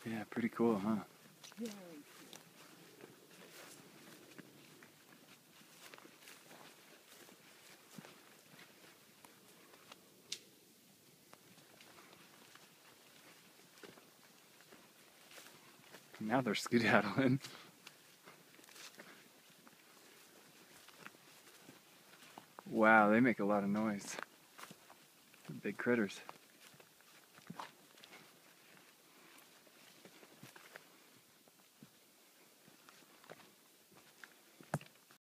Yeah, pretty cool, huh? Yeah. Now they're skedaddling. Wow, they make a lot of noise. Big critters.